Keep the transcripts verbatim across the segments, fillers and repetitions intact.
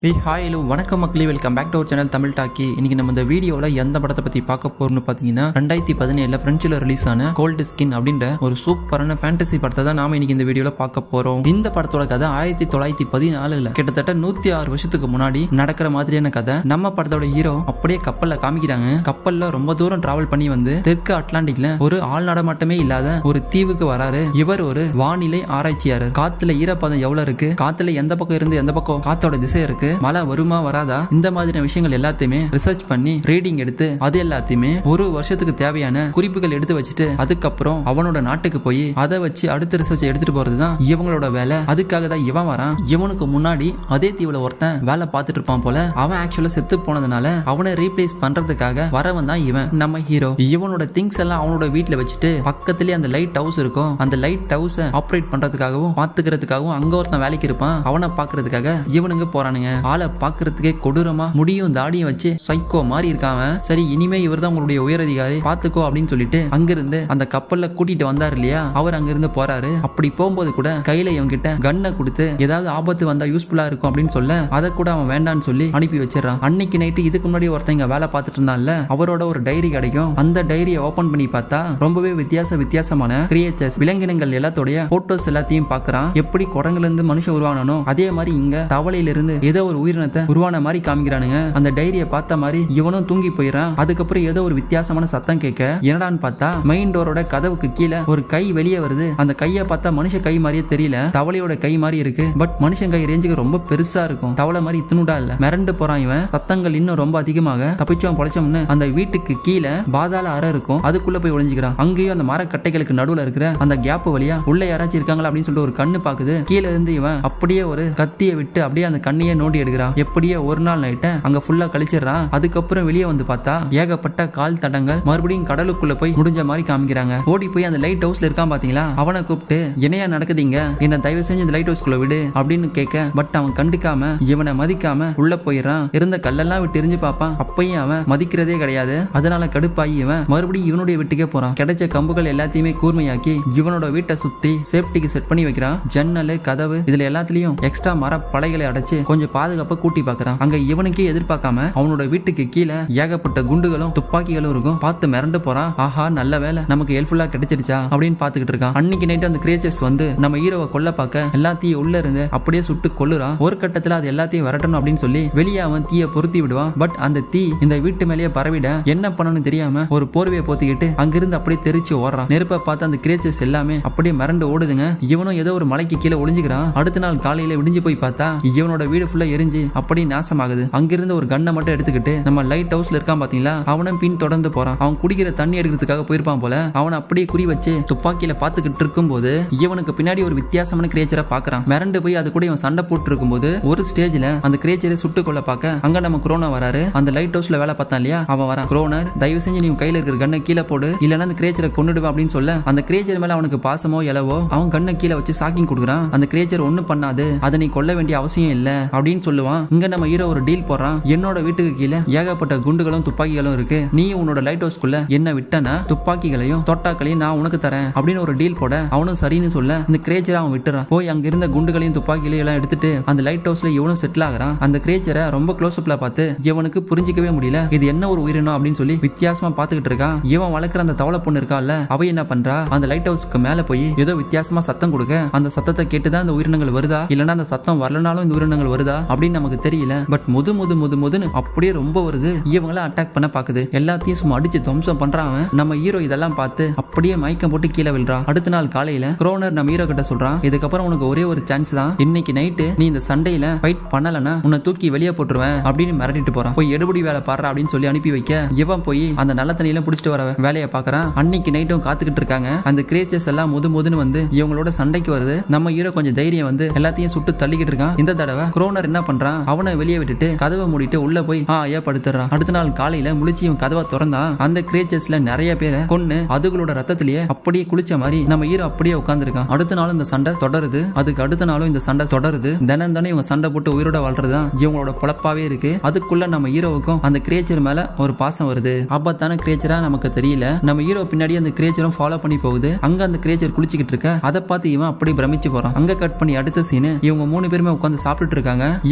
Hey hi hello வணக்கம் மக்களே welcome back to our channel Tamil Talkie. இன்னைக்கு நம்ம இந்த வீடியோல எந்த படத்தை பத்தி பார்க்க போறோம்னு பாத்தீங்கன்னா ரெண்டாயிரத்தி பதினேழுல பிரெஞ்சுல ரிலீஸ் ஆன கோல்டு ஸ்கின் அப்படின்ற ஒரு சூப்பரான ஃபேண்டசி படத்தை தான் நாம இன்னைக்கு இந்த வீடியோல பார்க்க போறோம். இந்த படத்தோட கதை ஆயிரத்தி தொள்ளாயிரத்தி பதினாலுல கிட்டத்தட்ட நூத்தி ஆறு வருஷத்துக்கு முன்னாடி நடக்கிற மாதிரியான கதை. நம்ம படத்தோட ஹீரோ அப்படியே கப்பல்ல காமிக்கிறாங்க. கப்பல்ல ரொம்ப தூரம் டிராவல் பண்ணி வந்து தெற்கு அட்லாண்டிக்ல ஒரு ஆள் நடமாட்டமே இல்லாத ஒரு தீவுக்கு வராரு. இவர் ஒரு வானிலை ஆராய்ச்சியாளர். காத்துல ஈரப்பதம் எவ்வளவு இருக்கு, காத்துல எந்த பக்கம் இருந்து எந்த பக்கம் காத்தோட திசை இருக்கு, மழை வருமா வராதா, இந்த மாதிரியான விஷயங்கள் எல்லாத்தையுமே ரிசர்ச் பண்ணி ரீடிங் எடுத்து அது எல்லாத்தையுமே ஒரு வருஷத்துக்கு தேவையான குறிப்புகள் எடுத்து வச்சுட்டு அதுக்கப்புறம் அவனோட நாட்டுக்கு போய் அதை வச்சு அடுத்த ரிசர்ச் எடுத்துட்டு போறதுதான் இவங்களோட வேலை. அதுக்காக தான் இவன் வரான். இவனுக்கு முன்னாடி அதே தீவுல ஒருத்தன் வேலை பார்த்துட்டு இருப்பான் போல. அவன் ஆக்சுவலா செத்து போனதுனால அவனை ரீப்ளேஸ் பண்றதுக்காக வரவன் தான் இவன், நம்ம ஹீரோ. இவனோட திங்ஸ் எல்லாம் அவனோட வீட்டுல வச்சுட்டு பக்கத்துலயே அந்த லைட் ஹவுஸ் இருக்கும். அந்த லைட் ஹவுஸ் ஆப்ரேட் பண்றதுக்காகவும் பாத்துக்கிறதுக்காகவும் அங்க ஒருத்தன் வேலைக்கு இருப்பான். அவனை பாக்குறதுக்காக இவனுங்க போறானுங்க. ஆளை பாக்குறதுக்கே கொடூரமா முடியும் தாடியும் வச்சு சைக்கோ மாதிரி இருக்காம. சரி, இனிமே இவர் தான் உங்களுடைய உயரதிகாரி, பாத்துக்கோ அப்படின்னு சொல்லிட்டு அங்கிருந்து அந்த கப்பல்ல கூட்டிட்டு வந்தாரு இல்லையா, அவர் அங்கிருந்து போறாரு. அப்படி போகும்போது கூட கையில இவன் கிட்ட கன்னை கொடுத்து ஏதாவது ஆபத்து வந்தா யூஸ்ஃபுல்லா இருக்கும் அப்படின்னு சொல்ல அதை கூட அவன் வேண்டான்னு சொல்லி அனுப்பி வச்சிடறான். அன்னைக்கு நைட்டு இதுக்கு முன்னாடி ஒருத்தங்க வேலை பார்த்துட்டு இருந்தான்ல, அவரோட ஒரு டைரி கிடைக்கும். அந்த டைரியை ஓபன் பண்ணி பார்த்தா ரொம்பவே வித்தியாச வித்தியாசமான கிரியேச்சர்ஸ் விலங்கினங்கள் எல்லாத்தோடைய போட்டோஸ் எல்லாத்தையும் பாக்குறான். எப்படி குரங்குல இருந்து மனுஷன் உருவானோ அதே மாதிரி இங்க தவளையில இருந்து ஏதோ ஒரு உயிரினத்தை உருவான மாதிரி காமிக்கிறானுங்க. அந்த டைரியை பார்த்த மாதிரி இவனும் தூங்கி போயிடான். அதுக்கப்புறம் ஏதோ ஒரு வித்தியாசமான சத்தம் கேட்க என்னடான்னு பார்த்தா மெயின் டோரோட கதவுக்கு கீழே ஒரு கை வெளியே வருது. அந்த கையை பார்த்தா மனுஷ கை மாதிரியே தெரியல, தவளையோட கை மாதிரி இருக்கு. பட் மனுஷன் கை ரேஞ்சுக்கு ரொம்ப பெருசா இருக்கும், தவளை மாதிரி இத்துணுடா இல்ல. மிரண்டு போறான் இவன். சத்தங்கள் இன்னும் ரொம்ப அதிகமாக தப்பிச்சோம் பொழைச்சோம்னு அந்த வீட்டுக்கு கீழே பாதாள அறை இருக்கும். அதுக்குள்ள போய் ஒளிஞ்சுக்கிறான். அங்கேயும் அந்த மரக்கட்டைகளுக்கு நடுவுல இருக்கிற அந்த கேப் வழியா உள்ள யாராச்சும் இருக்காங்களா அப்படின்னு சொல்லிட்டு ஒரு கண்ணு பாக்குது. கீழே இருந்து இவன் அப்படியே ஒரு கத்தியை விட்டு அப்படியே அந்த கண்ணையே நோண்டி எடுக்கிறான். எப்படியே ஒரு நாள் நைட்ட அங்க ஃபுல்லா கழிச்சிடறான். அதுக்கப்புறம் வெளியே வந்து பார்த்தா ஏகப்பட்ட கால் தடங்கள் மறுபடியும் கடலுக்குள்ள போய் முடிஞ்ச மாதிரி காமிக்கிறாங்க. ஓடி போய் அந்த லைட் ஹவுஸ்ல இருக்கான் பாத்தீங்களா, அவனை கூப்பிட்டு என்னையா நடக்குதுங்க, என்ன தயவு செஞ்சு இந்த லைட் ஹவுஸ்க்குள்ள விடு அப்படின்னு கேட்க பட் அவன் கண்டுக்காம இவனை மதிக்காம உள்ள போயிடறான். இருந்த கல்லெல்லாம் விட்டு எரிஞ்சு பார்ப்பான். அப்பயும் அவன் மதிக்கிறதே கிடையாது. அதனால கடுப்பாகி இவன் மறுபடியும் இவனுடைய வீட்டுக்கே போறான். கிடைச்ச கம்புகள் எல்லாத்தையுமே கூர்மையாக்கி இவனோட வீட்டை சுத்தி சேஃப்டிக்கு செட் பண்ணி வைக்கிறான். ஜன்னல் கதவு இதுல எல்லாத்துலயும் எக்ஸ்ட்ரா மர பலைகளை அடைச்சு கொஞ்சம் பாதுகாப்பா கூட்டி பாக்குறான். அங்க இவனுக்கே எதிர்பார்க்காம அவனோட வீட்டுக்கு கீழே ஏகப்பட்ட குண்டுகளும் துப்பாக்கிகளும் இருக்கும். பார்த்து மிரண்டு போறான். ஆஹா, நல்ல வேலை நமக்கு ஹெல்ப்ஃபுல்லா கிடைச்சிருச்சா அப்படின்னு பாத்துக்கிட்டு இருக்கான். அன்னைக்கு நைட்டு அந்த கிரியேச்சர்ஸ் வந்து நம்ம ஹீரோவை கொல்ல பார்க்க எல்லாத்தையும் உள்ள இருந்து அப்படியே சுட்டு கொல்லுறான். ஒரு கட்டத்துல அது எல்லாத்தையும் விரட்டணும் அப்படின்னு சொல்லி வெளியே அவன் தீயை பொருத்தி விடுவான். பட் அந்த தீ இந்த வீட்டு மேலேயே பரவிட என்ன பண்ணணும்னு தெரியாம ஒரு போர்வையை போத்திக்கிட்டு அங்கிருந்து அப்படியே தெரிச்சு ஓடுறான். நெருப்பை பார்த்து அந்த கிரியேச்சர்ஸ் எல்லாமே அப்படியே மிரண்டு ஓடுதுங்க. இவனும் ஏதோ ஒரு மலைக்கு கீழே ஒளிஞ்சுக்கிறான். அடுத்த நாள் காலையில விடிஞ்சு போய் பார்த்தா இவனோட வீடு ஃபுல்லா எரிஞ்சு அப்படியே நாசமாகுது. அங்கிருந்து ஒரு கண்ணை மட்டும் எடுத்துக்கிட்டு நம்ம லைட் ஹவுஸ்ல இருக்கான் பாத்தீங்களா, அவனும் பின் தொடர்ந்து போறான். அவன் குடிக்கிற தண்ணி எடுக்கிறதுக்காக போயிருப்பான் போல. அவன் அப்படியே குறி வச்சு துப்பாக்கியில பாத்துக்கிட்டு இருக்கும் போது இவனுக்கு பின்னாடி ஒரு வித்தியாசமான கிரியேச்சரை பாக்குறான். மிரண்டு போய் அது கூட இவன் சண்டை போட்டு இருக்கும் போது ஒரு ஸ்டேஜ்ல அந்த கிரியேச்சரை சுட்டு கொள்ள பார்க்க அங்க நம்ம குரோனா வராரு. அந்த லைட் ஹவுஸ்ல வேலை பார்த்தான் இல்லையா, அவன் வரான். குரோனர், தயவு செஞ்சு நீ கையில இருக்கிற கண்ணை கீழே போடு, இல்லன்னா அந்த கிரியேச்சரை கொன்னுடுவா அப்படின்னு சொல்ல அந்த கிரியேச்சர் மேல அவனுக்கு பாசமோ எலவோ அவன் கண்ணை கீழே வச்சு சாக்கிங் கொடுக்குறான். அந்த கிரியேச்சர் ஒண்ணு பண்ணாது, அதை நீ கொல்ல வேண்டிய அவசியம் இல்ல அப்படின்னு சொல்லுவான். இங்க நம்ம ஹீரோ ஒரு டீல் போடுறான். என்னோட வீட்டுக்கு கீழே ஏகப்பட்ட குண்டுகளும் துப்பாக்கிகளும் இருக்கு, நீ உன்னோட லைட் ஹவுஸ்க்குள்ள என்ன விட்டனா துப்பாக்கிகளையும் தோட்டாக்களையும் நான் உனக்கு தரேன் அப்படின்னு ஒரு டீல் போட அவனும் சரின்னு சொல்ல இந்த கிரியேச்சரை அவன் விட்டுறான். போய் அங்க இருந்த குண்டுகளையும் துப்பாக்கிகளையும் எல்லாம் எடுத்துட்டு அந்த லைட் ஹவுஸ்ல இவனும் செட்டில் ஆகிறான். அந்த கிரியேச்சரை ரொம்ப க்ளோஸ் அப்ல பார்த்து இவனுக்கு புரிஞ்சிக்கவே முடியல, இது என்ன ஒரு உயிரினம் அப்படின்னு சொல்லி வித்தியாசமா பாத்துக்கிட்டு இருக்கான். இவன் வளர்க்குற அந்த தவளை பொண்ணு இருக்கால, அவ என்ன பண்றா, அந்த லைட் ஹவுஸ்க்கு மேல போய் ஏதோ வித்தியாசமா சத்தம் கொடுக்க அந்த சத்தத்தை கேட்டுதான் அந்த உயிரினங்கள் வருதா இல்லன்னா அந்த சத்தம் வரலனாலும் இந்த உயிரினங்கள் வருதா அப்படின்னு நமக்கு தெரியல. பட் முது முது முது முதுன்னு அப்படியே ரொம்ப வருது. இவங்கள அட்டாக் பண்ண பாக்குது. எல்லாத்தையும் சும்மா அடிச்சு துவம்சம் பண்றான். நம்ம ஹீரோ இதெல்லாம் பார்த்து அப்படியே மயக்கம் போட்டு கீழே விழுறான். அடுத்த நாள் காலையில குரோனர் நம்ம ஹீரோ கிட்ட சொல்றான், இதுக்கப்புறம் உனக்கு ஒரே ஒரு சான்ஸ் தான், இன்னைக்கு நைட்டு நீ இந்த சண்டையில ஃபைட் பண்ணலனா உன்னை தூக்கி வெளியே போட்டுருவேன் அப்படின்னு மிரட்டிட்டு போறான். போய் எடுபடி வேலை பாடுறா அப்படின்னு சொல்லி அனுப்பி வைக்க இவன் போய் அந்த நல்ல தண்ணியில புடிச்சிட்டு வர வேலையை பாக்குறான். அன்னைக்கு நைட்டும் காத்துக்கிட்டு இருக்காங்க. அந்த கிரியேச்சர்ஸ் எல்லாம் முது முதுன்னு வந்து இவங்களோட சண்டைக்கு வருது. நம்ம ஹீரோ கொஞ்சம் தைரியம் வந்து எல்லாத்தையும் சுட்டு தள்ளிக்கிட்டு இருக்கான். இந்த தடவை குரோனர் என்ன பண்றான், அவனை வெளியே விட்டுட்டு கதவை மூடிட்டு உள்ள போய் ஆ ஏன் படுத்துறான். அடுத்த நாள் காலையில முழிச்சு இவன் கதவை திறந்தான். அந்த கிரியேச்சர்ஸ்ல நிறைய பேரை கொன்னு அதுகளோட ரத்தத்திலேயே அப்படியே குளிச்ச மாதிரி நம்ம ஹீரோ அப்படியே உட்கார்ந்துருக்கான். அடுத்த நாளும் இந்த சண்டை தொடருது. அதுக்கு அடுத்த நாளும் இந்த சண்டை தொடருது. தினம் தானே இவங்க சண்டை போட்டு உயிரோட வாழ்றதுதான் இவங்களோட பொழப்பாவே இருக்கு. அதுக்குள்ள நம்ம ஹீரோவுக்கும் அந்த கிரியேச்சர் மேல ஒரு பாசம் வருது. ஆபத்தான கிரியேச்சரா நமக்கு தெரியல. நம்ம ஹீரோ பின்னாடி அந்த கிரியேச்சரும் ஃபாலோ பண்ணி போகுது. அங்க அந்த கிரியேச்சர் குளிச்சுக்கிட்டு இருக்க அதை பார்த்து இவன் அப்படியே பிரமிச்சு போறான். அங்க கட் பண்ணி அடுத்த சீனு இவங்க மூணு பேருமே உட்காந்து சாப்பிட்டு இருக்காங்க.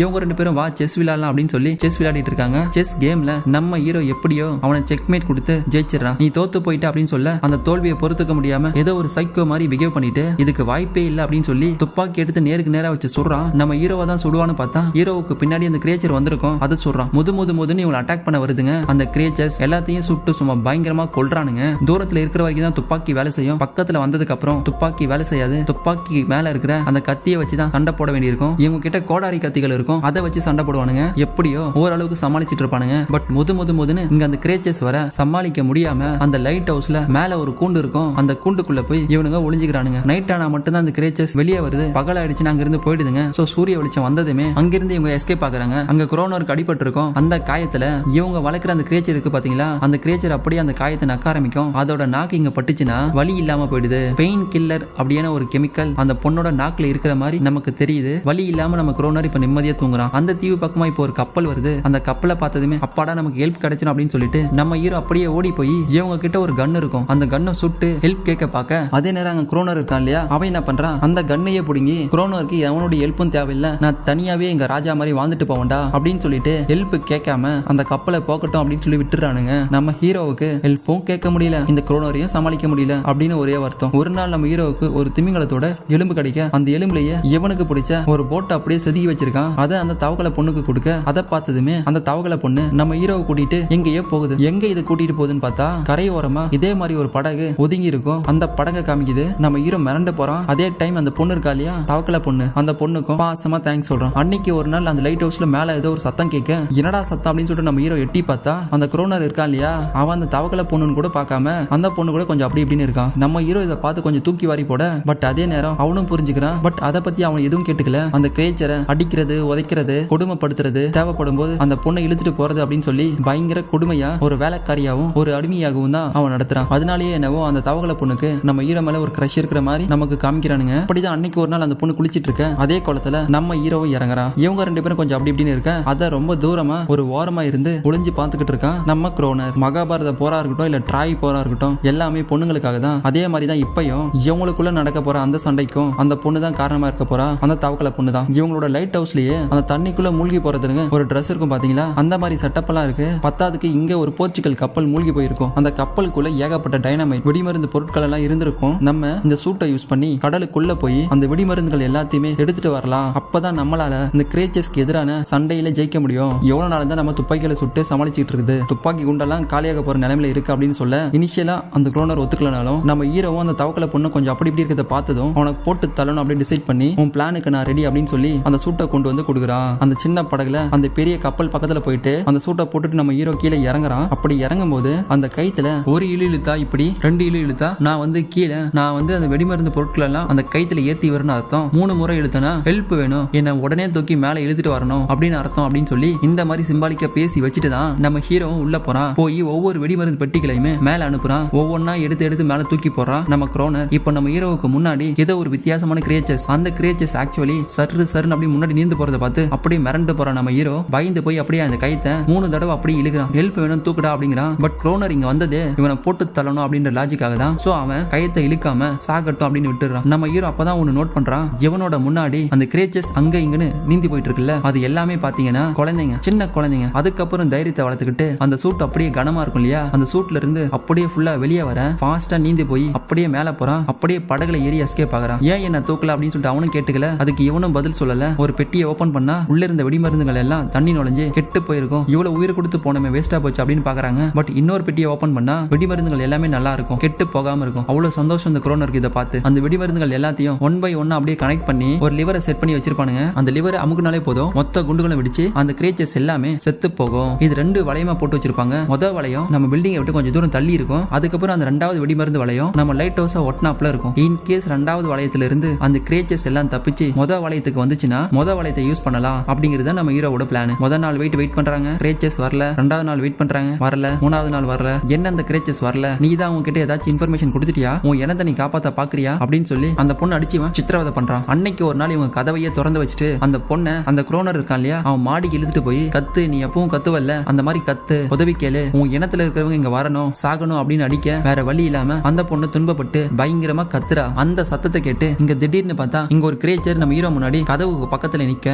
இவங்க ரெண்டு பேரும் வா செஸ் விளையாடலாம் அப்படின்னு சொல்லி செஸ் விளையாடிட்டு இருக்காங்க. செஸ் கேம்ல நம்ம ஹீரோ எப்படியோ அவனை செக்மேட் கொடுத்து ஜெயிச்சிடறான். நீ தோத்து போயிட்ட அப்படின்னு சொல்ல அந்த தோல்வியை பொறுத்துக்க முடியாம ஏதோ ஒரு சைக்கோ மாதிரி பிஹேவ் பண்ணிட்டு இதுக்கு வாய்ப்பே இல்ல அப்படின்னு சொல்லி துப்பாக்கி எடுத்து நேருக்கு நேரா வச்சு சொல்றான். நம்ம ஹீரோவை தான் சுடுவான்னு பார்த்தா ஹீரோவுக்கு பின்னாடி அந்த கிரியேச்சர் வந்திருக்கும். அதை சொல்றான். முது முது முதுன்னு இவங்களை அட்டாக் பண்ண வருதுங்க. அந்த கிரியேச்சர்ஸ் எல்லாத்தையும் சுட்டு சும்மா பயங்கரமா கொல்றானுங்க. தூரத்துல இருக்கிற வரைக்கும் தான் துப்பாக்கி வேலை செய்யும். பக்கத்துல வந்ததுக்கு அப்புறம் துப்பாக்கி வேலை செய்யாது. துப்பாக்கி மேல இருக்கிற அந்த கத்தியை வச்சு தான் சண்டை போட வேண்டியிருக்கும். இவங்க கிட்ட கோடாரி கத்திகள் இருக்கும். அதை வச்சு சண்டை போடுவானுங்க. எப்படியோ ஓரளவுக்கு சமாளிச்சிட்டு இருப்பானுங்க. பட் முது முது முதுன்னு இங்க அந்த கிரியேச்சர்ஸ் வர சமாளிக்க முடியாம அந்த லைட் ஹவுஸ்ல மேல ஒரு கூண்டு இருக்கும். அந்த கூண்டுக்குள்ள போய் இவனுங்க ஒளிஞ்சுக்கிறானுங்க. நைட் ஆனா மட்டும் தான் அந்த கிரியேச்சர்ஸ் வெளியே வருது. பகல் ஆயிடுச்சு அங்க இருந்து போயிடுதுங்க. சோ சூரிய வெளிச்சம் வந்ததுமே அங்கிருந்து இவங்க எஸ்கேப் ஆகுறாங்க. அங்க குரோனருக்கு அடிபட்டு இருக்கும். அந்த காயத்துல இவங்க வளர்க்குற அந்த கிரியேச்சர் இருக்கு பாத்தீங்களா, அந்த கிரியேச்சர் அப்படியே அந்த காயத்தை நக்க ஆரம்பிக்கும். அதோட நாக்கு இங்க பட்டுச்சுன்னா வலி இல்லாம போயிடுது. பெயின் கில்லர் அப்படியான ஒரு கெமிக்கல் அந்த பொண்ணோட நாக்குல இருக்கிற மாதிரி நமக்கு தெரியுது. வலி இல்லாம நம்ம குரோனர் இப்ப நிம்மதியா தூங்குறான். அந்த தீவு பக்கமா இப்போ ஒரு கப்பல் வருது. அந்த கப்பலை பார்த்ததுமே அப்பாடா நமக்கு ஹெல்ப் கிடைச்சிடும் அப்படின்னு சொல்லிட்டு நம்ம ஹீரோ அப்படியே ஓடி போய் இவங்க கிட்ட ஒரு கன் இருக்கும். அந்த கன்னை சுட்டு ஹெல்ப் கேட்க பார்க்க அதே நேரம் அங்க குரோனர் இருக்கான் இல்லையா, அவன் என்ன பண்றான், அந்த கண்ணையே பிடுங்கி குரோனருக்கு எவனுடைய ஹெல்ப்பும் தேவையில்லை, நான் தனியாவே எங்க ராஜா மாதிரி வாழ்ந்துட்டு போவேன்டா அப்படின்னு சொல்லிட்டு ஹெல்ப் கேட்காம அந்த கப்பலை போக்கட்டும் அப்படின்னு சொல்லி விட்டுறானுங்க. நம்ம ஹீரோவுக்கு ஹெல்ப்பும் கேட்க முடியல, இந்த குரோனரையும் சமாளிக்க முடியல அப்படின்னு ஒரே வருத்தம். ஒரு நாள் நம்ம ஹீரோவுக்கு ஒரு திமிங்கலத்தோட எலும்பு கிடைக்க அந்த எலும்புலயே இவனுக்கு பிடிச்ச ஒரு போட்டை அப்படியே செதுக்கி வச்சிருக்கான். அதை அந்த தவக்கலை பொண்ணுக்கு கொடுக்க அதை பார்த்ததுமே அந்த தவக்கலை பொண்ணு நம்ம ஹீரோவை கூட்டிட்டு எங்கேயோ போகுது. எங்க இது கூட்டிட்டு போகுதுன்னு பார்த்தா கரையோரமா இதே மாதிரி ஒரு படகு ஒதுங்கி இருக்கும். அந்த படகை காமிக்குது. நம்ம ஹீரோ மிரண்டு போறான். அதே டைம் அந்த பொண்ணு இருக்கா இல்லையா, தவக்கலை பொண்ணு, அந்த பொண்ணுக்கும் பாசமா தேங்க்ஸ் சொல்றான். அன்னைக்கு ஒரு நாள் அந்த லைட் ஹவுஸ்ல மேல ஏதோ ஒரு சத்தம் கேட்க என்னடா சத்தம் அப்படின்னு சொல்லிட்டு நம்ம ஹீரோ எட்டி பார்த்தா அந்த குரோனர் இருக்கா இல்லையா, அவன் அந்த தவக்கலை பொண்ணுன்னு கூட பார்க்காம அந்த பொண்ணு கூட கொஞ்சம் அப்படி இப்படின்னு இருக்கான். நம்ம ஹீரோ இதை பார்த்து கொஞ்சம் தூக்கி வாரி போட பட் அதே நேரம் அவனும் புரிஞ்சுக்கிறான். பட் அதை பத்தி அவன் எதுவும் கேட்டுக்கல. அந்த கிரியேச்சரை அடிக்கிறது, உதைக்கிறது, கொடுமைப்படுத்துறது, தேவைப்படும் போது அந்த பொண்ணை இழுத்துட்டு போறது அப்படின்னு சொல்லி பயங்கர கொடுமையா ஒரு வேலைக்காரியாவும் ஒரு அடிமையாகவும் தான் அவன் நடத்துறான். அதனாலேயே என்னவோ அந்த தவக்கலை பொண்ணுக்கு நம்ம ஹீரோ மேல ஒரு கிரஷ் இருக்கிற மாதிரி நமக்கு காமிக்கிறானுங்க. அப்படிதான் அன்னைக்கு ஒரு நாள் அந்த பொண்ணு குளிச்சிட்டு இருக்க அதே குளத்துல நம்ம ஹீரோவும் இறங்குறான். இவங்க ரெண்டு பேரும் கொஞ்சம் அப்படி இப்படின்னு இருக்க அத ரொம்ப தூரமா ஒரு ஓரமா இருந்து ஒளிஞ்சு பார்த்துக்கிட்டு இருக்கான் நம்ம குரோனர். மகாபாரத போரா இருக்கட்டும் இல்ல ட்ராய் போரா இருக்கட்டும் எல்லாமே பொண்ணுங்களுக்காக தான். அதே மாதிரி தான் இப்பயும் இவங்களுக்குள்ள நடக்க போற அந்த சண்டைக்கும் அந்த பொண்ணு தான் காரணமா இருக்க போறா. அந்த தவக்கலை பொண்ணு தான். இவங்களோட லைட் ஹவுஸ்லயே அந்த தண்ணிக்குள்ள மூழ்கி போறதுங்க ஒரு ட்ரெஸ் இருக்கும் பாத்தீங்களா, அந்த மாதிரி செட்டப் எல்லாம் இருக்கு. பத்தாவதுக்கு இங்க ஒரு போர்ச்சுகல் கப்பல் மூழ்கி போயிருக்கும். அந்த கப்பலுக்குள்ள ஏகப்பட்ட டைனமைட் வெடிமருந்து பொருட்கள் எல்லாம் இருந்திருக்கும். நம்ம இந்த சூட்டை யூஸ் பண்ணி கடலுக்குள்ள போய் அந்த வெடிமருந்துகள் எல்லாத்தையுமே எடுத்துட்டு வரலாம். அப்பதான் நம்மளால இந்த கிரியேச்சர்ஸ்க்கு எதிரான சண்டையில ஜெயிக்க முடியும். எவ்வளவு நாள் தான் நம்ம துப்பாக்கிகளை சுட்டு சமாளிச்சுட்டு இருக்குது, துப்பாக்கி குண்டெல்லாம் காலியாக போற நிலைமையில இருக்கு அப்படின்னு சொல்ல இனிஷியலா அந்த குரோனர் ஒத்துக்கலனாலும் நம்ம ஹீரோவும் அந்த தவக்கலை பொண்ணு கொஞ்சம் அப்படி இப்படி இருக்கிறத பார்த்ததும் அவனுக்கு போட்டு தள்ளணும் அப்படின்னு டிசைட் பண்ணி உன் பிளானுக்கு நான் ரெடி அப்படின்னு சொல்லி அந்த சூட்டை கொண்டு வந்து கொடுக்குறான். அந்த சின்ன படகுல அந்த பெரிய கப்பல் பக்கத்துல போயிட்டு அந்த சூட்டை போட்டுட்டு நம்ம ஹீரோ கீழே இறங்குறான். அப்படி இறங்கும் போது அந்த கைத்துல ஒரு இழு இழுத்தா இப்படி, ரெண்டு இழு இழுத்தா நான் வந்து கீழே, நான் வந்து அந்த வெடிமருந்து பொருட்கள் எல்லாம் அந்த கைத்துல ஏத்தி வரணும் அர்த்தம். மூணு முறை இழுத்தனா ஹெல்ப் வேணும், என்ன உடனே தூக்கி மேல இழுத்துட்டு வரணும் அப்படின்னு அர்த்தம் அப்படின்னு சொல்லி இந்த மாதிரி சிம்பாலிக்கா பேசி வச்சுட்டு தான் நம்ம ஹீரோவும் உள்ள போறான். போய் ஒவ்வொரு வெடிமருந்து பெட்டிகளையுமே மேல அனுப்புறான். ஒவ்வொன்னா எடுத்து எடுத்து மேல தூக்கி போறான் நம்ம குரோனர். இப்போ நம்ம ஹீரோவுக்கு முன்னாடி ஏதோ ஒரு வித்தியாசமான கிரியேச்சர்ஸ், அந்த கிரியேச்சர்ஸ் ஆக்சுவலி சர்ரு சர்னு அப்படி முன்னாடி நீந்து போறத பார்த்து அப்படியே மிரண்டு போறான் நம்ம ஹீரோ. பயந்து போய் அப்படியே அந்த கைத்தை மூணு தடவை அப்படியே இழுக்கிறான். ஹெல்ப் வேணும் தூக்குடா அப்படிங்கிறான். பட் குரோனர் இங்க வந்தது இவனை போட்டு தள்ளணும் அப்படின்ற லாஜிக்காக தான். சோ அவன் கையத்தை இழுக்காம சாகட்டும் அப்படின்னு விட்டுறான். நம்ம ஹீரோ அப்பதான் ஒன்னு நோட் பண்றான். இவனோட முன்னாடி அந்த கிரியேச்சர்ஸ் அங்க இங்கன்னு நீந்தி போயிட்டு இருக்குல்ல, அது எல்லாமே பாத்தீங்கன்னா குழந்தைங்க, சின்ன குழந்தைங்க. அதுக்கப்புறம் தைரியத்தை வளர்த்துக்கிட்டு அந்த சூட் அப்படியே கனமா இருக்கும் இல்லையா, அந்த சூட்ல இருந்து அப்படியே ஃபுல்லா வெளியே வர ஃபாஸ்டா நீந்தி போய் அப்படியே மேல போறான். அப்படியே படகுல ஏறி எஸ்கேப் ஆகுறான். ஏன் என்ன தூக்கல அப்படின்னு சொல்லிட்டு அவனும் கேட்டுக்கல. அதுக்கு இவனும் பதில் சொல்லல. ஒரு பெட்டியை ஓபன் பண்ணா உள்ள இருந்த வெடிமருந்துகள் எல்லாம் தண்ணி நுழைஞ்சு கெட்டு போயிருக்கும். இவ்வளவு உயிர் கொடுத்து போனமே வேஸ்டா போச்சு அப்படின்னு பாக்குறாங்க. பட் இன்னொரு பெட்டியை ஓபன் பண்ணா வெடிமருந்துகள் எல்லாமே நல்லா இருக்கும், கெட்டு போகாம இருக்கும். அவ்வளவு சந்தோஷம் இந்த குரோனருக்கு இதை பார்த்து. அந்த வெடிமருந்துகள் எல்லாத்தையும் ஒன் பை ஒன்னா அப்படியே கனெக்ட் பண்ணி ஒரு லிவரை செட் பண்ணி வச்சிருப்பானுங்க. அந்த லிவரை அமுக்குனாலே போதும் மொத்த குண்டுகளை வெடிச்சு அந்த கிரியேச்சர்ஸ் எல்லாமே செத்து போகும். இது ரெண்டு வளையமா போட்டு வச்சிருப்பாங்க. முதல் வளையம் நம்ம பில்டிங்கை விட்டு கொஞ்சம் தூரம் தள்ளி இருக்கும். அதுக்கப்புறம் அந்த ரெண்டாவது வெடிமருந்து வளையம் நம்ம லைட் ஹவுஸ் ஒட்னாப்ல இருக்கும். இன் கேஸ் ரெண்டாவது வளையத்துல இருந்து அந்த கிரியேச்சர்ஸ் எல்லாம் தப்பிச்சு முதல் வளையத்துக்கு வந்துச்சுன்னா முதல் வளையத்தை யூஸ் பண்ணலாம் அப்படிங்கறத நம்ம ஹீரோவோட பிளான். முதல் நாள் வெயிட் வெயிட் பண்றாங்க, கிரியேச்சர்ஸ் வரல. ரெண்டாவது நாள் வெயிட் பண்றாங்க, வரல. மூணாவது நாள் வரல. என்ன அந்த கிரியேச்சர்ஸ் வரல, நீ தான் உங்ககிட்ட ஏதாச்சும் இன்ஃபர்மேஷன் கொடுத்துட்டியா, உன் எனத்தை நீ காப்பாத்த பாக்குறியா அப்படின்னு சொல்லி அந்த பொண்ணு அடிச்சுவன் சித்திரவதை பண்றான். அன்னைக்கு ஒரு நாள் இவங்க கதவையே திறந்து வச்சுட்டு அந்த பொண்ணை, அந்த குரோனர் இருக்கான் இல்லையா, அவன் மாடிக்கு இழுத்துட்டு போய் கத்து, நீ எப்பவும் கத்துவல்ல, அந்த மாதிரி கத்து, உதவி கேளு, உன் இனத்துல இருக்கிறவங்க இங்க வரணும், சாகணும் அப்படின்னு அடிக்க வேற வழி இல்லாம அந்த பொண்ணு துன்பப்பட்டு பயங்கரமா கத்துறா. அந்த சத்தத்தை கேட்டு இங்க திடீர்னு பார்த்தா இங்க ஒரு கிரியேச்சர் நம்ம ஹீரோ முன்னாடி கதவுக்கு பக்கத்துல நிக்க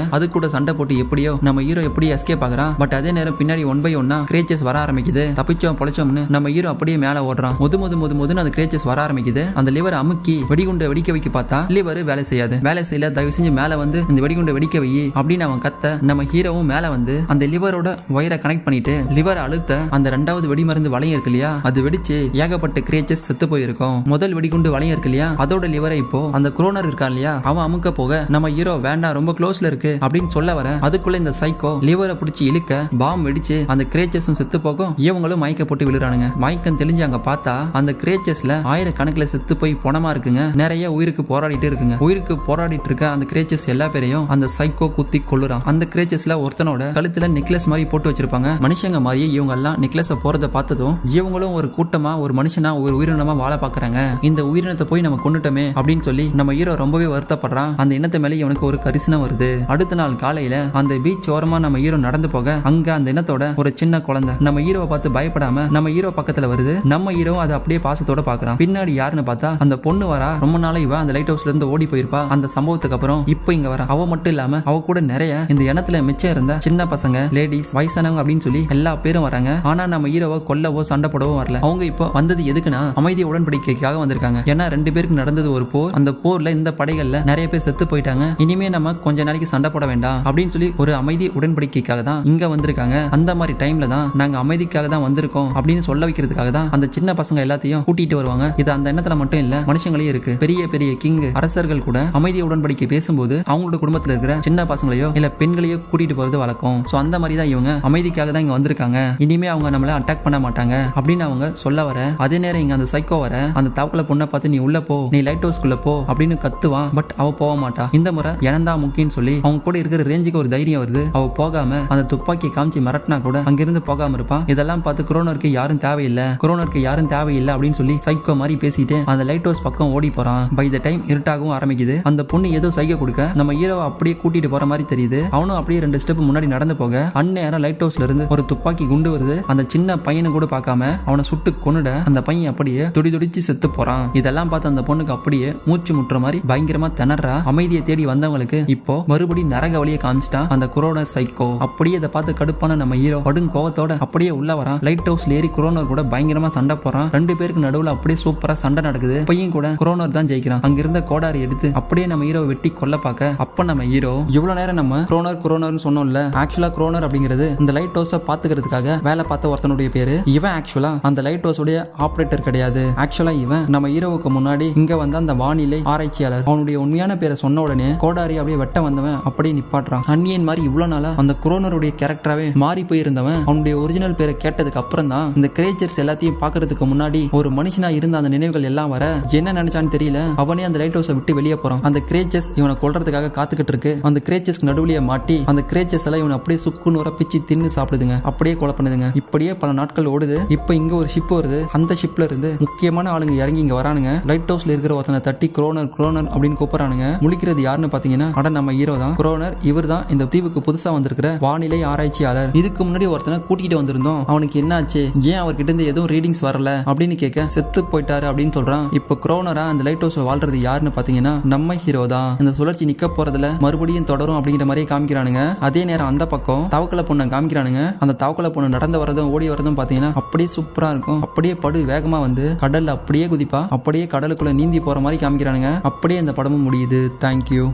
அது கூட சண்டை போட்டு எப்படியோ நம்ம ஹீரோ எப்படி எஸ்கேப் ஆகுறான். பட் அதே நேரம் பின்னாடி ஒன் பை ஒன்னா கிரேச்சஸ் வர ஆரம்பிக்குது. தப்பிச்சோம் பொழைச்சோம்னு நம்ம ஹீரோ அப்படியே மேல ஓடுறான். முது முது முது முதுன்னு அந்த கிரேச்சஸ் வர ஆரம்பிக்குது. அந்த லிவர் அமுக்கி வெடிகுண்டை வெடிக்க வைக்க பார்த்தா லிவர் வேலை செய்யாது. வேலை செய்யல, தயவு செஞ்சு மேல வந்து இந்த வெடிகுண்டை வெடிக்க வை அப்படின்னு அவன் கத்த நம்ம ஹீரோவும் மேல வந்து அந்த லிவரோட ஒயரை கனெக்ட் பண்ணிட்டு லிவர் அழுத்த அந்த ரெண்டாவது வெடிமருந்து வளையம் இருக்கு இல்லையா, அது வெடிச்சு ஏகப்பட்ட கிரேச்சஸ் செத்து போயிருக்கும். முதல் வெடிகுண்டு வளையம் இருக்கு இல்லையா, அதோட லிவரை இப்போ அந்த குரோனர் இருக்கா இல்லையா, அவன் அமுக்க போக நம்ம ஹீரோ வேண்டாம் ரொம்ப க்ளோஸ்ல இருக்கு அப்படின்னு சொல்ல வர அதுக்குள்ள இந்த சைக்கோ லிவரை பிடிச்சி இழுக்க பாம் வெடிச்சு அந்த கிரேச்சஸும் செத்து போகும். இவங்களும் மயக்க போட்டு விழுறானுங்க. மயக்கம் தெளிஞ்சு அங்க பார்த்தா அந்த கிரேச்சஸ்ல ஆயிரக்கணக்கில் செத்து போய் பணமா இருக்குங்க. நிறைய உயிருக்கு போராடிட்டு இருக்குங்க. உயிருக்கு போராடிட்டு இருக்க அந்த கிரேச்சஸ் எல்லா பேரையும் அந்த சைக்கோ குத்தி கொள்ளுறான். அந்த கிரேச்சஸ்ல ஒருத்தனோட கழுத்துல நெக்லஸ் மாதிரி போட்டு வச்சிருப்பாங்க. மனுஷங்க மாதிரி இவங்க எல்லாம் நெக்லஸ போறத பார்த்ததும் இவங்களும் ஒரு கூட்டமா ஒரு மனுஷனா ஒரு உயிரினமா வாழ பாக்குறாங்க. இந்த உயிரினத்தை போய் நம்ம கொண்டுட்டோமே அப்படின்னு சொல்லி நம்ம ஹீரோ ரொம்பவே வருத்தப்படுறான். அந்த இனத்தை மேல இவனுக்கு ஒரு கரிசனம் வருது. அடுத்த நாள் காலையில அந்த பீச் ஓரமா நம்ம ஹீரோ நடந்து போக அங்க அந்த இனத்தோட ஒரு சின்ன குழந்தை நம்ம ஹீரோவை பார்த்து பயப்படாம நம்ம ஹீரோ பக்கத்துல வருது. நம்ம ஹீரோ அதை அப்படியே பாசத்தோட பாக்குறான். பின்னாடி யாருன்னு பார்த்தா அந்த பொண்ணு வரா. ரொம்ப நாளா இவ அந்த லைட் ஹவுஸ்ல இருந்து ஓடி போயிருப்பா. அந்த சம்பவத்துக்கு அப்புறம் இப்போ இங்க வர அவ மட்டும் இல்லாம அவ கூட நிறைய இந்த இனத்துல மிச்சம் இருந்த சின்ன பசங்க, லேடிஸ், வயசானவங்க அப்படின்னு சொல்லி எல்லா பேரும் வராங்க. ஆனா நம்ம ஹீரோவை கொல்லவோ சண்டை போடவோ வரல. அவங்க இப்போ வந்தது எதுக்குன்னா அமைதி உடன்படிக்கைக்காக வந்திருக்காங்க. ஏன்னா ரெண்டு பேருக்கு நடந்தது ஒரு போர். அந்த போர்ல இந்த படைகள்ல நிறைய பேர் செத்து போயிட்டாங்க. இனிமே நம்ம கொஞ்ச நாளைக்கு சண்டை போட வேண்டாம் அப்படின்னு சொல்லி ஒரு அமைதி உடன்படிக்கைக்காக தான் இங்க வந்திருக்காங்க. அந்த மாதிரி டைம்ல தான் நாங்க அமைதிக்காக தான் வந்திருக்கோம் அப்படின்னு சொல்ல வைக்கிறதுக்காக தான் அந்த சின்ன பசங்க எல்லாத்தையும் கூட்டிட்டு வருவாங்க. இது அந்த எண்ணத்துல மட்டும் இல்ல, மனுஷங்களே இருக்கு. பெரிய பெரிய கிங் அரசர்கள் கூட அமைதி உடன்படிக்கை பேசும்போது அவங்களோட குடும்பத்துல இருக்கிற சின்ன பசங்களையோ இல்ல பெண்களையோ கூட்டிட்டு போறது வழக்கம். சோ அந்த மாதிரி தான் இவங்க அமைதிக்காக தான் இங்க வந்திருக்காங்க. இனிமே அவங்க நம்மள அட்டாக் பண்ண மாட்டாங்க அப்படின்னு அவங்க சொல்ல வர அதே நேரம் இங்க அந்த சைக்கோ வர அந்த தவக்கல பொண்ணை பார்த்து நீ உள்ள போ, நீ லைட் ஹவுஸ்க்குள்ள போ அப்படின்னு கத்துவான். பட் அவ போக மாட்டா. இந்த முறை எனந்தா முக்கியம் சொல்லி அவங்க கூட இருக்கிற ரேஞ்சுக்கு ஒரு தைரியம் வருது. அவ போகாம அந்த துப்பாக்கி காமிச்சு மிரட்டினா கூட அங்கிருந்து போகாம இருப்பான். இதெல்லாம் பார்த்து குரோனருக்கு யாரும் தேவையில்லை, குரோனருக்கு யாரும் தேவையில்லை அப்படின்னு சொல்லி சைக்கோ மாதிரி பேசிட்டு அந்த லைட் ஹவுஸ் பக்கம் ஓடி போறான். பை த டைம் இருட்டாகவும் ஆரம்பிக்குது. அந்த பொண்ணு ஏதோ சைகை கொடுக்க நம்ம ஹீரோவை அப்படியே கூட்டிட்டு போற மாதிரி தெரியுது. அவனும் அப்படியே ரெண்டு ஸ்டெப் முன்னாடி நடந்து போக அந்நேரம் லைட் ஹவுஸ்ல இருந்து ஒரு துப்பாக்கி குண்டு வருது. அந்த சின்ன பையனை கூட பார்க்காம அவனை சுட்டு கொன்னுட அந்த பையன் அப்படியே துடி துடிச்சு செத்து போறான். இதெல்லாம் பார்த்து அந்த பொண்ணுக்கு அப்படியே மூச்சு முட்டுற மாதிரி பயங்கரமா திணறா. அமைதியை தேடி வந்தவங்களுக்கு இப்போ மறுபடியும் நரக வழியை காமிச்சிட்டான் அந்த குரோனர் சைக்கோ. அப்படியே இதை பார்த்து கடுப்பான நம்ம ஹீரோ படும் கோவத்தோட அப்படியே உள்ள வரான். லைட் ஹவுஸ்ல ஏறி குரோனர் கூட பயங்கரமா சண்டை போறான். ரெண்டு பேருக்கு நடுவுல அப்படியே சூப்பரா சண்டை நடக்குது. பையன் கூட குரோனர் தான் ஜெயிக்கிறான். அங்கிருந்த கோடாரி எடுத்து அப்படியே நம்ம ஹீரோ வெட்டி கொல்ல பார்க்க அப்ப நம்ம ஹீரோ இவ்வளவு நேரம் நம்ம குரோனர் குரோனர்னு சொன்னோம்ல, ஆக்சுவலா குரோனர் அப்படிங்கிறது இந்த லைட் ஹவுஸை பாத்துக்கிறதுக்காக வேலை பார்த்த ஒருத்தனுடைய பேரு. இவன் ஆக்சுவலா அந்த லைட் ஹவுஸ் உடைய ஆபரேட்டர் கிடையாது. ஆக்சுவலா இவன் நம்ம ஹீரோவுக்கு முன்னாடி இங்க வந்த அந்த வானிலை ஆராய்ச்சியாளர். அவனுடைய உண்மையான பேரை சொன்ன உடனே கோடாரி அப்படியே வெட்ட வந்தவன் அப்படியே நிப்பாட்டுறான். அன்னியன் மாதிரி இவ்வளவு நாளா அந்த குரோனருடைய கேரக்டராவே மாறி போயிருந்தவன் அவனுடைய ஒரிஜினல் பேரை கேட்டதுக்கு அப்புறம் தான் இந்த கிரேச்சர்ஸ் எல்லாத்தையும் பாக்குறதுக்கு முன்னாடி ஒரு மனுஷனா இருந்த அந்த நினைவுகள் எல்லாம் வர என்ன நினைச்சான்னு தெரியல அவனே அந்த லைட் ஹவுஸை விட்டு வெளியே போறான். அந்த கிரேச்சர்ஸ் இவனை கொல்றதுக்காக காத்துக்கிட்டு இருக்கு. அந்த கிரேச்சர்ஸ் நடுவுலயே மாட்டி அந்த கிரேச்சர்ஸ் எல்லாம் இவனை அப்படியே சுக்கு நூற பிச்சு தின்னு சாப்பிடுதுங்க. அப்படியே கொலை பண்ணுதுங்க. இப்படியே பல நாட்கள் ஓடுது. இப்ப இங்க ஒரு ஷிப் வருது. அந்த ஷிப்ல இருந்து முக்கியமான ஆளுங்க இறங்கி இங்க வரானுங்க. லைட் ஹவுஸ்ல இருக்கிற ஒருத்தனை தட்டி குரோனர் குரோனர் அப்படின்னு கூப்பிடுறானுங்க. முழிக்கிறது யாருன்னு பாத்தீங்கன்னா அட நம்ம ஹீரோ தான். குரோனர் இவர் தான் இந்த தீவுக்கு புதுசா வந்திருக்கிற வானிலை ஆராய்ச்சியாளர். இதுக்கு முன்னாடி ஒருத்தனை கூட்டிட்டு வந்திருந்தோம். அவனுக்கு என்ன ஆச்சு, ஏன் அவர்கிட்ட இருந்து எதுவும் ரீடிங்ஸ் வரல அப்படின்னு கேட்க செத்து போயிட்டாரு அப்படின்னு சொல்றான். இப்ப குரோனரா அந்த லைட் ஹவுஸ்ல வாழ்றது யாருன்னு பாத்தீங்கன்னா நம்ம ஹீரோ தான். இந்த சுழற்சி நிக்க போறதுல மறுபடியும் தொடரும் அப்படிங்கிற மாதிரியே காமிக்கிறானுங்க. அதே நேரம் அந்த பக்கம் தவக்கல பொண்ணை காமிக்கிறானுங்க. அந்த தவக்கல பொண்ணு நடந்து வரதும் ஓடி வரதும் பாத்தீங்கன்னா அப்படியே சூப்பரா இருக்கும். அப்படியே படு வேகமா வந்து கடல்ல அப்படியே குதிப்பா. அப்படியே கடலுக்குள்ள நீந்தி போற மாதிரி காமிக்கிறானுங்க. அப்படியே இந்த படமும் முடியுது. தேங்க்யூ.